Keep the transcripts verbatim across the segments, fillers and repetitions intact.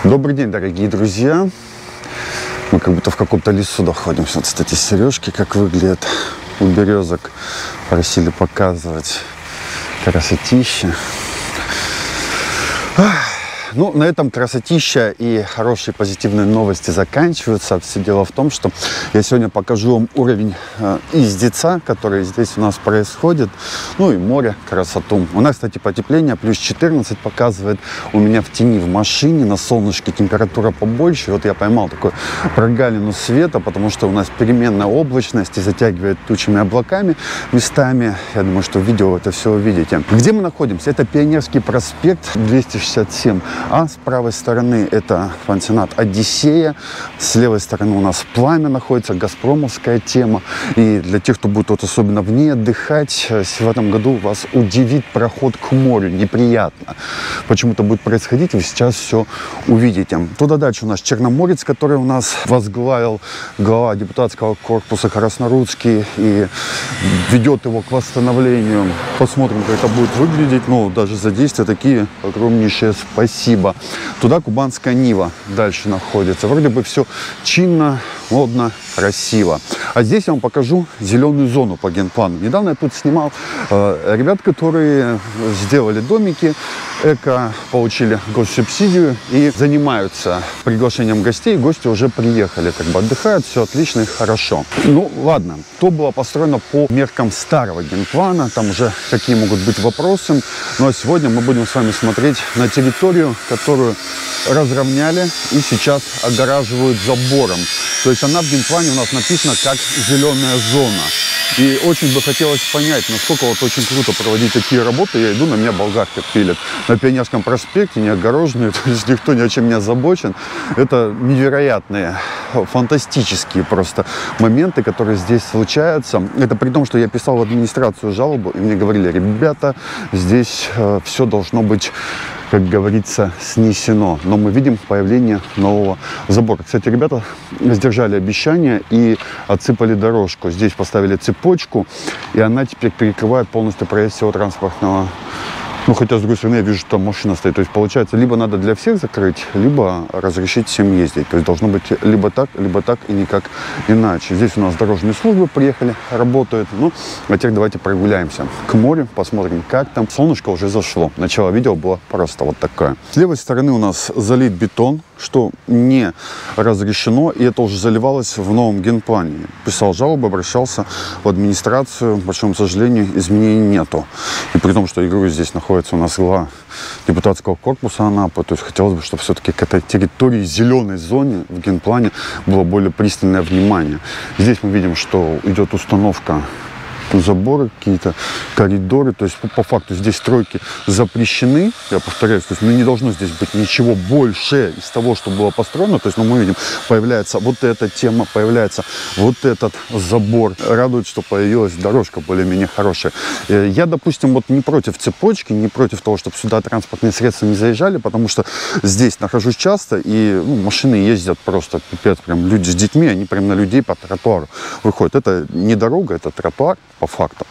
Добрый день, дорогие друзья. Мы как будто в каком-то лесу находимся. Вот, кстати, сережки как выглядят у березок. Просили показывать. Красотища. Ну, на этом красотища и хорошие позитивные новости заканчиваются. Все дело в том, что я сегодня покажу вам уровень э, издеца, который здесь у нас происходит. Ну и море, красоту. У нас, кстати, потепление, плюс четырнадцать показывает. У меня в тени в машине, на солнышке температура побольше. Вот я поймал такую прогалину света, потому что у нас переменная облачность и затягивает тучами облаками местами. Я думаю, что в видео вы это все увидите. Где мы находимся? Это Пионерский проспект, двести шестьдесят семь. А с правой стороны это пансионат «Одиссея». С левой стороны у нас Пламя находится, газпромовская тема. И для тех, кто будет вот особенно в ней отдыхать, в этом году вас удивит проход к морю. Неприятно. Почему-то будет происходить, вы сейчас все увидите. Туда дальше у нас Черноморец, который у нас возглавил глава депутатского корпуса Краснорудский и ведет его к восстановлению. Посмотрим, как это будет выглядеть. Ну, даже за действия такие огромнейшие спасибо. Туда Кубанская Нива дальше находится. Вроде бы все чинно, модно, красиво. А здесь я вам покажу зеленую зону по генплану. Недавно я тут снимал э, ребят, которые сделали домики, эко, получили госсубсидию и занимаются приглашением гостей. Гости уже приехали, как бы отдыхают, все отлично и хорошо. Ну, ладно, то было построено по меркам старого генплана, там уже какие могут быть вопросы. Ну, а сегодня мы будем с вами смотреть на территорию, которую разровняли и сейчас огораживают забором. То есть она в генплане у нас написана как зеленая зона. И очень бы хотелось понять, насколько вот очень круто проводить такие работы. Я иду, на меня болгарка пилит. На Пионерском проспекте, не огороженные, то есть никто ни о чем не озабочен. Это невероятные, фантастические просто моменты, которые здесь случаются. Это при том, что я писал в администрацию жалобу, и мне говорили: ребята, здесь э, все должно быть, как говорится, снесено. Но мы видим появление нового забора. Кстати, ребята сдержали обещание и отсыпали дорожку. Здесь поставили цепочку, и она теперь перекрывает полностью проезд всего транспортного. Ну, хотя, с другой стороны, я вижу, что там машина стоит. То есть, получается, либо надо для всех закрыть, либо разрешить всем ездить. То есть, должно быть либо так, либо так и никак иначе. Здесь у нас дорожные службы приехали, работают. Ну, а теперь давайте прогуляемся к морю, посмотрим, как там. Солнышко уже зашло. Начало видео было просто вот такое. С левой стороны у нас залит бетон, что не разрешено, и это уже заливалось в новом генплане. Писал жалобу, обращался в администрацию. К большому сожалению, изменений нету. И при том, что, я говорю, здесь находится у нас глава депутатского корпуса Анапы. То есть хотелось бы, чтобы все-таки к этой территории, зеленой зоне в генплане было более пристальное внимание. Здесь мы видим, что идет установка заборы, какие-то коридоры. То есть по, по факту здесь стройки запрещены. Я повторяюсь, то есть ну, не должно здесь быть ничего больше из того, что было построено. То есть ну, мы видим, появляется вот эта тема, появляется вот этот забор. Радует, что появилась дорожка более-менее хорошая. Я, допустим, вот не против цепочки, не против того, чтобы сюда транспортные средства не заезжали, потому что здесь нахожусь часто, и ну, машины ездят просто пипец. Прям люди с детьми, они прям на людей по тротуару выходят. Это не дорога, это тротуар по факту.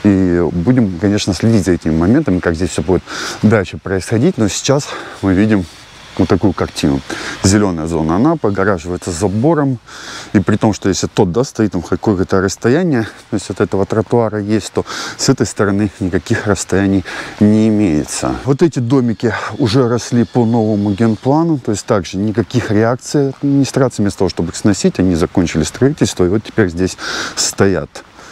И будем, конечно, следить за этими моментами, как здесь все будет дальше происходить. Но сейчас мы видим вот такую картину. Зеленая зона Анапы огораживается забором. И при том, что если тот, да, стоит там какое-то расстояние, то есть от этого тротуара есть, то с этой стороны никаких расстояний не имеется. Вот эти домики уже росли по новому генплану. То есть также никаких реакций от администрации. Вместо того, чтобы их сносить, они закончили строительство и вот теперь здесь стоят.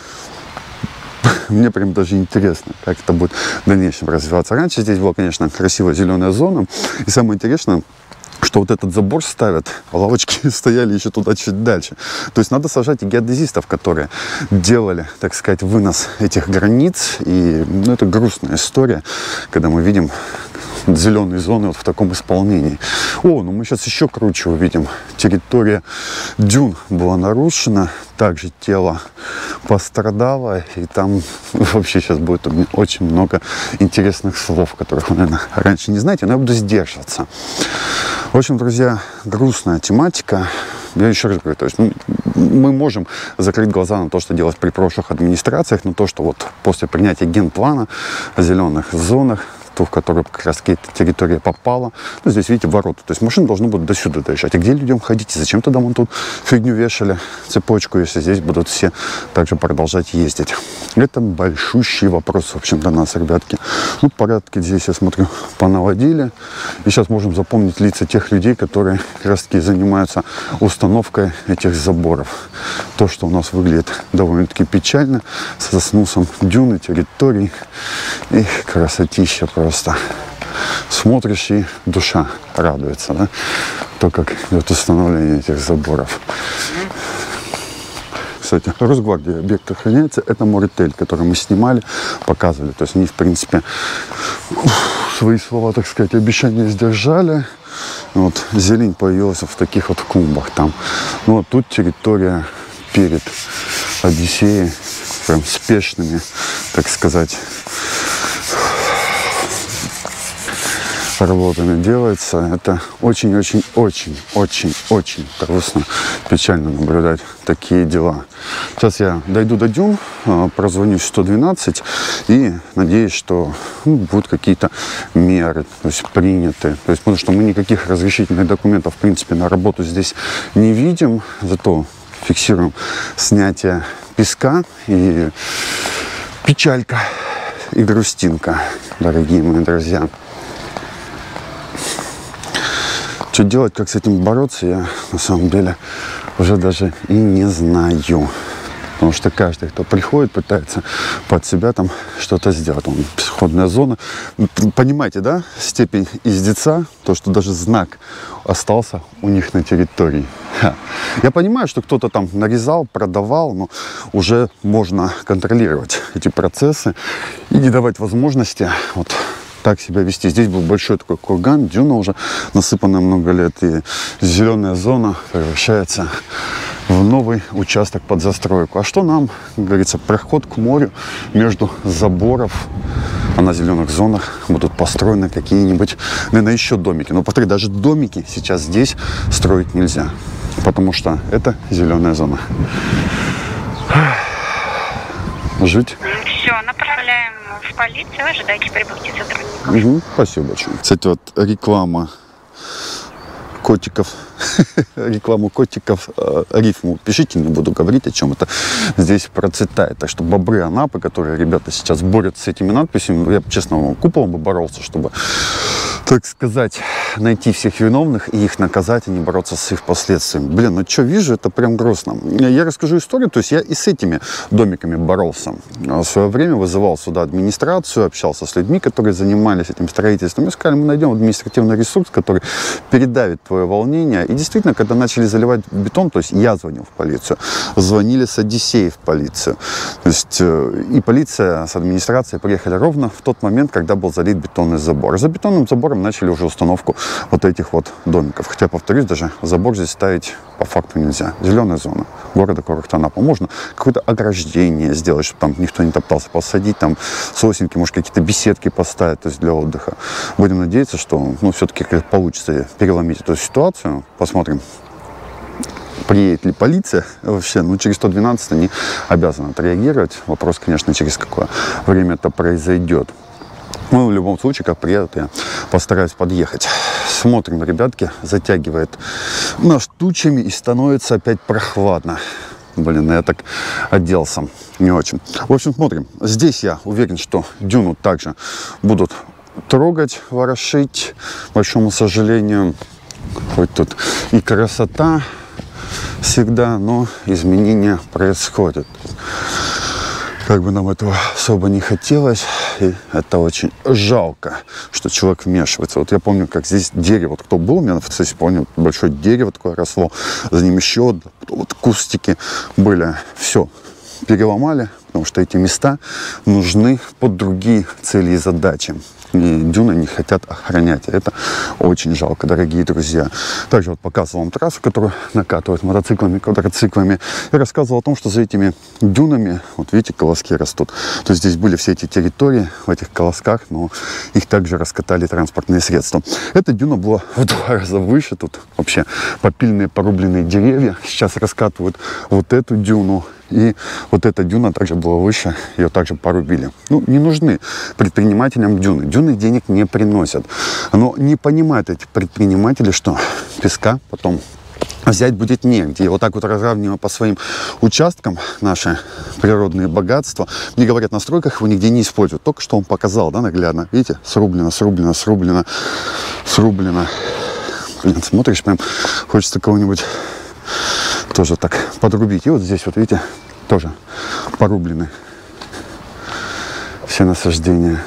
Мне прям даже интересно, как это будет в дальнейшем развиваться. Раньше здесь была, конечно, красивая зеленая зона. И самое интересное, что вот этот забор ставят, а лавочки стояли еще туда чуть дальше. То есть надо сажать и геодезистов, которые делали, так сказать, вынос этих границ. И ну, это грустная история, когда мы видим зеленые зоны вот в таком исполнении. О, ну мы сейчас еще круче увидим. Территория дюн была нарушена. Также тело пострадало. И там вообще сейчас будет очень много интересных слов, которых вы, наверное, раньше не знаете, но я буду сдерживаться. В общем, друзья, грустная тематика. Я еще раз говорю, то есть ну, мы можем закрыть глаза на то, что делалось при прошлых администрациях, на то, что вот после принятия генплана о зеленых зонах, в которую как раз эта территория попала. Ну, здесь, видите, ворота. То есть машины должны будут до сюда доезжать. А где людям ходить? И зачем тогда вон тут фигню вешали, цепочку, если здесь будут все также продолжать ездить? Это большущий вопрос, в общем, для нас, ребятки. Ну, порядки здесь, я смотрю, понаводили. И сейчас можем запомнить лица тех людей, которые как раз таки занимаются установкой этих заборов. То, что у нас выглядит довольно-таки печально, со снусом дюны, территорий и красотища просто. Смотришь, и душа радуется, да? То, как идет установление этих заборов. Кстати, Росгвардия объект охраняется. Это Моритель, который мы снимали, показывали. То есть они, в принципе, свои слова, так сказать, обещания сдержали. Вот зелень появилась в таких вот клумбах там. Ну, вот тут территория перед Одиссеей, прям спешными, так сказать, работами делается. Это очень-очень-очень-очень-очень грустно, печально наблюдать такие дела. Сейчас я дойду до дюн, прозвонюсь в сто двенадцать и надеюсь, что ну, будут какие-то меры, то есть приняты. То есть, потому что мы никаких разрешительных документов, в принципе, на работу здесь не видим, зато фиксируем снятие песка и печалька и грустинка, дорогие мои друзья. Что делать, как с этим бороться, я на самом деле уже даже и не знаю. Потому что каждый, кто приходит, пытается под себя там что-то сделать. Вон, пешеходная зона. Понимаете, да, степень издеца, то, что даже знак остался у них на территории. Ха. Я понимаю, что кто-то там нарезал, продавал, но уже можно контролировать эти процессы и не давать возможности вот так себя вести. Здесь был большой такой курган, дюна уже насыпанная много лет, и зеленая зона превращается в новый участок под застройку. А что нам, как говорится, проход к морю между заборов, а на зеленых зонах будут построены какие-нибудь, наверное, еще домики. Но, повторю, даже домики сейчас здесь строить нельзя, потому что это зеленая зона. Жить. Все, направляем в полицию, ожидайте прибытия сотрудников. Угу, спасибо большое. Кстати, вот реклама котиков, рекламу котиков, рифму пишите, не буду говорить, о чем это здесь процветает. Так что бобры Анапы, которые ребята сейчас борются с этими надписями, я, честно, куполом бы боролся, чтобы, так сказать, найти всех виновных и их наказать, а не бороться с их последствиями. Блин, ну что вижу, это прям грустно. Я расскажу историю, то есть я и с этими домиками боролся. В свое время вызывал сюда администрацию, общался с людьми, которые занимались этим строительством. И сказали, мы найдем административный ресурс, который передавит твое волнение. И действительно, когда начали заливать бетон, то есть я звонил в полицию, звонили с Одиссеи в полицию. То есть и полиция с администрацией приехали ровно в тот момент, когда был залит бетонный забор. За бетонным забором начали уже установку вот этих вот домиков. Хотя, повторюсь, даже забор здесь ставить по факту нельзя. Зеленая зона города Курорт-Анапа. Можно какое-то ограждение сделать, чтобы там никто не топтался, посадить там сосенки, может, какие-то беседки поставить, то есть для отдыха. Будем надеяться, что, ну, все-таки получится переломить эту ситуацию. Посмотрим, приедет ли полиция вообще. Ну, через сто двенадцать они обязаны отреагировать. Вопрос, конечно, через какое время это произойдет. Ну, в любом случае, как приедут, я постараюсь подъехать. Смотрим, ребятки, затягивает наш тучами и становится опять прохладно. Блин, я так оделся не очень. В общем, смотрим. Здесь я уверен, что дюну также будут трогать, ворошить, к большому сожалению. Хоть тут и красота всегда, но изменения происходят. Как бы нам этого особо не хотелось, и это очень жалко, что человек вмешивается. Вот я помню, как здесь дерево, вот кто был у меня на фотосессии, помню, большое дерево такое росло, за ним еще вот кустики были, все переломали, потому что эти места нужны под другие цели и задачи. И дюны не хотят охранять. Это очень жалко, дорогие друзья. Также вот показывал вам трассу, которую накатывают мотоциклами, квадроциклами. И рассказывал о том, что за этими дюнами, вот видите, колоски растут. То есть здесь были все эти территории в этих колосках, но их также раскатали транспортные средства. Эта дюна была в два раза выше. Тут вообще попильные, порубленные деревья. Сейчас раскатывают вот эту дюну. И вот эта дюна также была выше, ее также порубили. Ну, не нужны предпринимателям дюны. Дюны денег не приносят. Но не понимают эти предприниматели, что песка потом взять будет негде. И вот так вот разравнивая по своим участкам наши природные богатства. Мне говорят, на стройках его нигде не используют. Только что он показал, да, наглядно. Видите, срублено, срублено, срублено, срублено. Блин, смотришь, прям хочется кого-нибудь тоже так подрубить. И вот здесь вот, видите, тоже порублены все насаждения.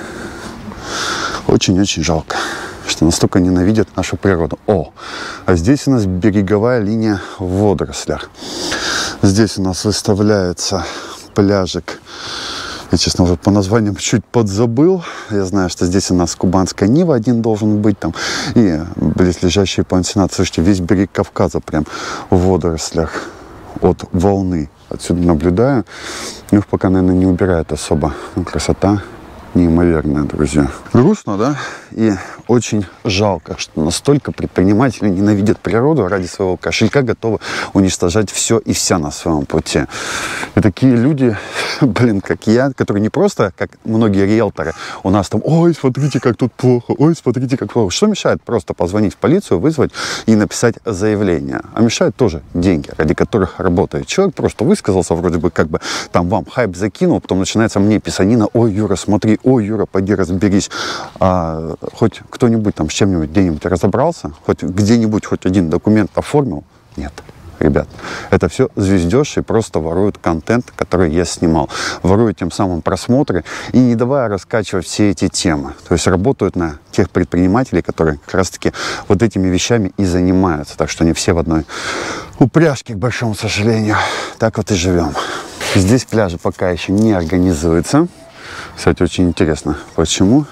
Очень-очень жалко, что настолько ненавидят нашу природу. О, а здесь у нас береговая линия в водорослях. Здесь у нас выставляется пляжик. Я, честно, уже по названиям чуть подзабыл. Я знаю, что здесь у нас Кубанская Нива один должен быть там. И близлежащий пансионат. Слушайте, весь берег Кавказа прям в водорослях от волны. Отсюда наблюдаю. Их пока, наверное, не убирает особо. Ну, красота неимоверная, друзья. Грустно, да? И очень жалко, что настолько предприниматели ненавидят природу, ради своего кошелька готовы уничтожать все и вся на своем пути. И такие люди, блин, как я, которые не просто, как многие риэлторы, у нас там, ой, смотрите, как тут плохо, ой, смотрите, как плохо. Что мешает просто позвонить в полицию, вызвать и написать заявление? А мешают тоже деньги, ради которых работает человек. Просто высказался, вроде бы, как бы, там, вам хайп закинул, потом начинается мне писанина, ой, Юра, смотри, ой, Юра, пойди разберись. А, хоть кто-нибудь там с чем-нибудь где-нибудь разобрался, хоть где-нибудь хоть один документ оформил? Нет. Ребят, это все звездёши просто воруют контент, который я снимал. Воруют тем самым просмотры и не давая раскачивать все эти темы. То есть работают на тех предпринимателей, которые как раз-таки вот этими вещами и занимаются. Так что они все в одной упряжке, к большому сожалению. Так вот и живем. Здесь пляжи пока еще не организуются. Кстати, очень интересно, почему.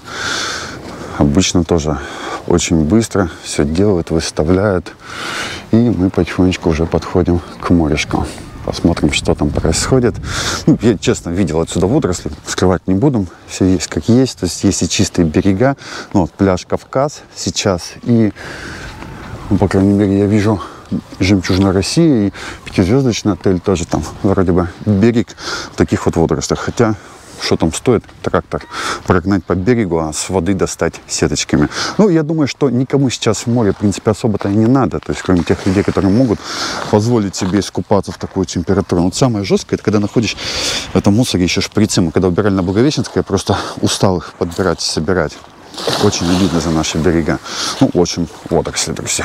Обычно тоже очень быстро все делают, выставляют. И мы потихонечку уже подходим к морешку. Посмотрим, что там происходит. Ну, я, честно, видел отсюда водоросли. Скрывать не буду. Все есть как есть. То есть есть и чистые берега. Ну, вот пляж Кавказ сейчас. И, ну, по крайней мере, я вижу «Жемчужина России» и пятизвездочный отель тоже там вроде бы берег в таких вот водорослях. Хотя... Что там стоит трактор прогнать по берегу, а с воды достать сеточками. Ну, я думаю, что никому сейчас в море, в принципе, особо-то и не надо. То есть, кроме тех людей, которые могут позволить себе искупаться в такую температуру. Вот самое жесткое, это когда находишь в этом мусоре еще шприцы. Мы когда убирали на Благовещенской, я просто устал их подбирать и собирать. Очень обидно за наши берега. Ну, очень водоросли, друзья.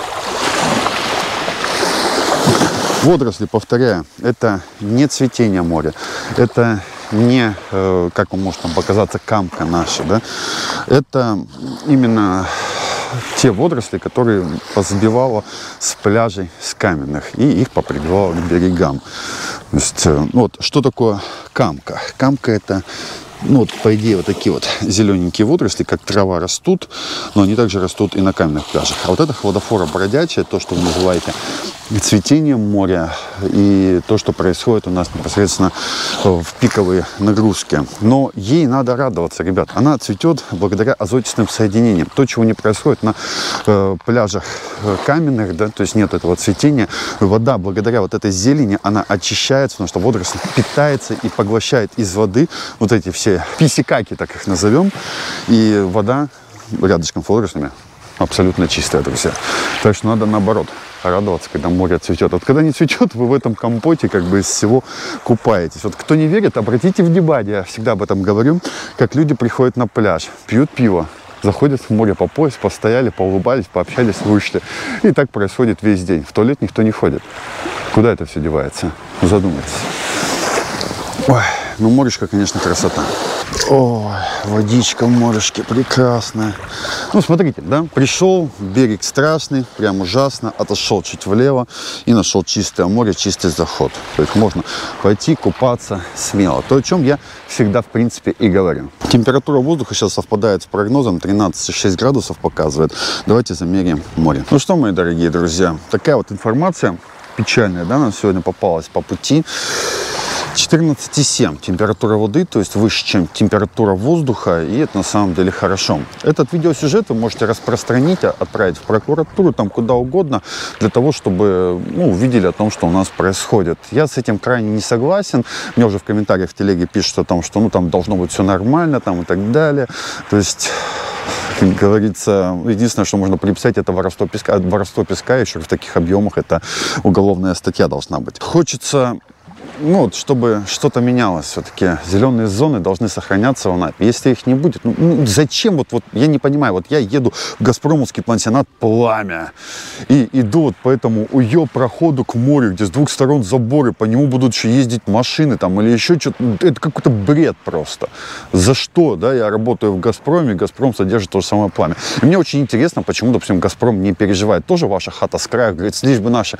Водоросли, повторяю, это не цветение моря. Это не, э, как вам может там показаться, камка наша, да, это именно те водоросли, которые позбивало с пляжей, с каменных, и их поприбивало к берегам. То есть, э, вот, что такое камка? Камка — это, ну, вот, по идее, вот такие вот зелененькие водоросли, как трава, растут, но они также растут и на каменных пляжах. А вот это хладофора бродячая, то, что вы называете цветением моря, и то, что происходит у нас непосредственно в пиковые нагрузки. Но ей надо радоваться, ребят. Она цветет благодаря азотистым соединениям. То, чего не происходит на э, пляжах каменных, да, то есть нет этого цветения. Вода, благодаря вот этой зелени, она очищается, потому что водоросль питается и поглощает из воды вот эти все писикаки, так их назовем. И вода рядышком с водорослями абсолютно чистая, друзья. Так что надо наоборот радоваться, когда море цветет. Вот когда не цветет, вы в этом компоте как бы из всего купаетесь. Вот кто не верит, обратите внимание, я всегда об этом говорю, как люди приходят на пляж, пьют пиво, заходят в море по пояс, постояли, поулыбались, пообщались, вышли. И так происходит весь день. В туалет никто не ходит. Куда это все девается? Задумайтесь. Ой, ну морешка, конечно, красота. Ой, водичка в морешке прекрасная. Ну, смотрите, да, пришел, берег страшный, прям ужасно, отошел чуть влево и нашел чистое море, чистый заход. То есть можно пойти купаться смело. То, о чем я всегда, в принципе, и говорю. Температура воздуха сейчас совпадает с прогнозом, тринадцать целых шесть десятых градусов показывает. Давайте замеряем море. Ну что, мои дорогие друзья, такая вот информация печальная, да, нам сегодня попалась по пути. четырнадцать и семь температура воды, то есть выше, чем температура воздуха, и это на самом деле хорошо. Этот видеосюжет вы можете распространить, отправить в прокуратуру, там куда угодно, для того, чтобы, ну, увидели о том, что у нас происходит. Я с этим крайне не согласен. Мне уже в комментариях в телеге пишут о том, что, ну, там должно быть все нормально, там и так далее. То есть, как говорится, единственное, что можно приписать, это воровство песка. Воровство песка еще в таких объемах, это уголовная статья должна быть. Хочется, ну, вот, чтобы что-то менялось все-таки. Зеленые зоны должны сохраняться в Анапе. Если их не будет, ну, ну зачем? Вот, вот я не понимаю. Вот я еду в Газпромовский пансионат «Пламя» и иду вот по этому УЕ проходу к морю, где с двух сторон заборы, по нему будут еще ездить машины там или еще что-то. Это какой-то бред просто. За что? Да, я работаю в Газпроме, Газпром содержит то же самое «Пламя». И мне очень интересно, почему, допустим, Газпром не переживает. Тоже ваша хата с края, говорит, лишь бы наши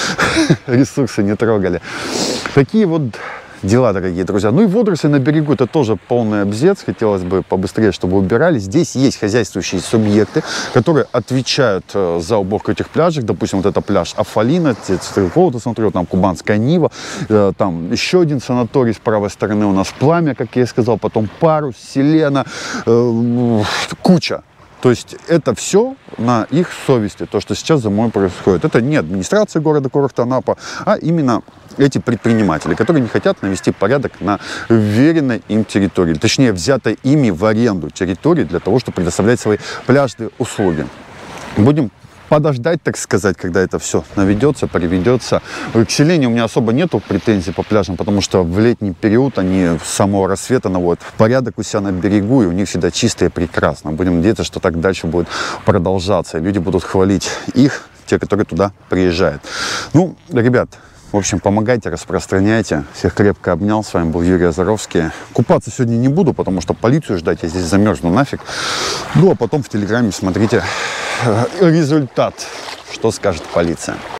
ресурсы не трогали. Такие вот дела, дорогие друзья. Ну и водоросли на берегу, это тоже полный абзец. Хотелось бы побыстрее, чтобы убирали. Здесь есть хозяйствующие субъекты, которые отвечают за уборку этих пляжей. Допустим, вот это пляж Афалина, Стрелково, смотрю, там Кубанская Нива, там еще один санаторий с правой стороны у нас «Пламя», как я и сказал, потом Парус, Селена, э, куча. То есть это все на их совести, то, что сейчас зимой происходит. Это не администрация города Курорт-Анапа, а именно эти предприниматели, которые не хотят навести порядок на вверенной им территории, точнее, взятой ими в аренду территории для того, чтобы предоставлять свои пляжные услуги. Будем подождать, так сказать, когда это все наведется, приведется. К Селене у меня особо нету претензий по пляжам, потому что в летний период они с самого рассвета наводят порядок у себя на берегу, и у них всегда чисто и прекрасно. Будем надеяться, что так дальше будет продолжаться, и люди будут хвалить их, те, которые туда приезжают. Ну, ребят, в общем, помогайте, распространяйте. Всех крепко обнял. С вами был Юрий Озаровский. Купаться сегодня не буду, потому что полицию ждать, я здесь замерзну нафиг. Ну, а потом в Телеграме смотрите результат, что скажет полиция.